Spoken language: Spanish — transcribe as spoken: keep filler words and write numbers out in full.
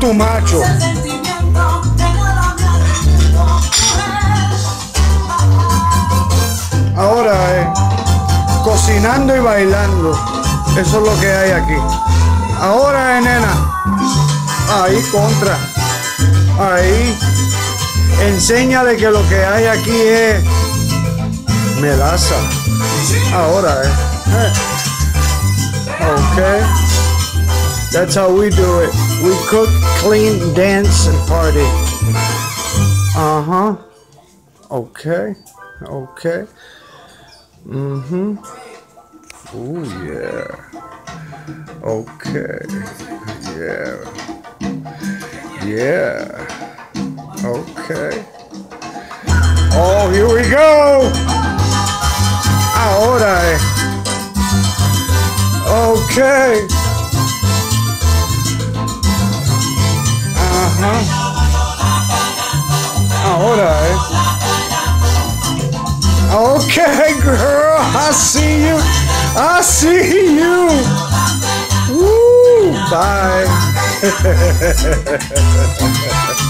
tu macho. Ahora, eh, cocinando y bailando. Eso es lo que hay aquí. Ahora, eh, nena. Ahí, contra. Ahí. Enséñale que lo que hay aquí es melaza. Ahora, eh. eh. Okay. That's how we do it. We cook, clean, dance, and party. Uh-huh. Okay. Okay. Mm-hmm. Oh, yeah. Okay. Yeah. Yeah. Okay. Oh, here we go. Ahora. Eh. Okay. Uh-huh. Ahora. Eh. Okay, girl. I see you. I see you. Woo. Bye.